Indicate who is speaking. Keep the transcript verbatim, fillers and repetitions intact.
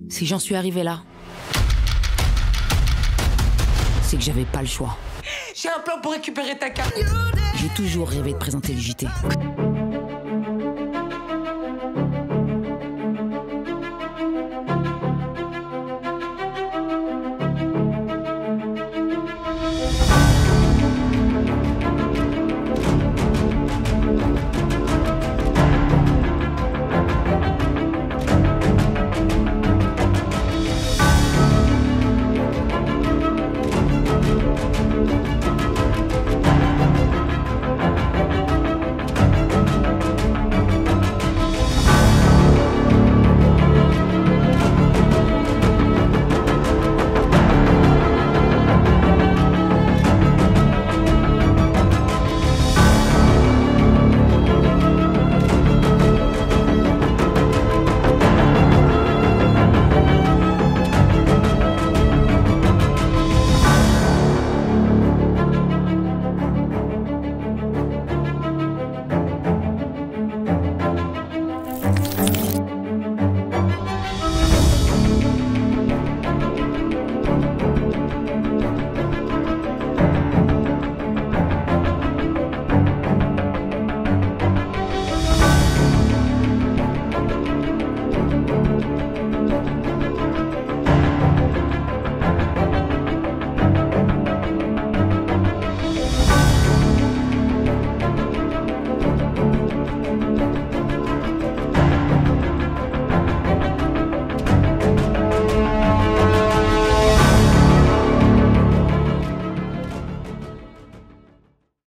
Speaker 1: Si j'en suis arrivée là, c'est que j'avais pas le choix.
Speaker 2: J'ai un plan pour récupérer ta carte.
Speaker 1: J'ai toujours rêvé de présenter le J T.